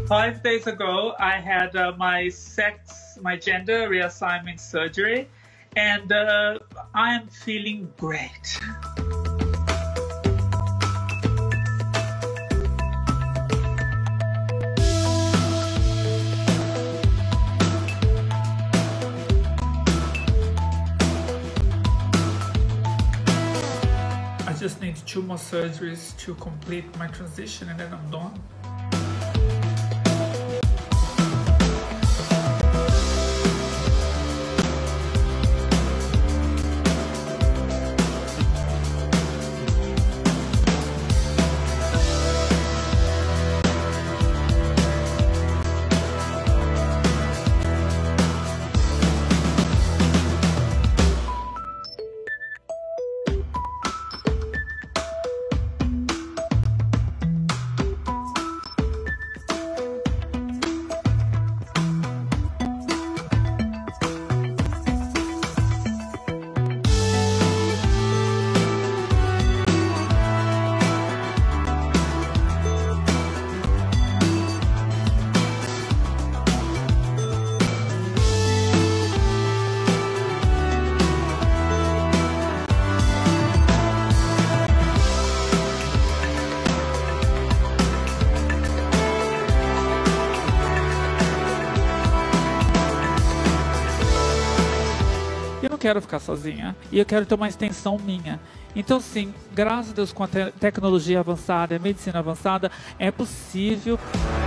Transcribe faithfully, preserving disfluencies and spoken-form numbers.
Five days ago, I had uh, my sex, my gender reassignment surgery, and uh, I am feeling great. I just need two more surgeries to complete my transition, and then I'm done. Eu não quero ficar sozinha e eu quero ter uma extensão minha. Então sim, graças a Deus, com a te tecnologia avançada, a medicina avançada, é possível.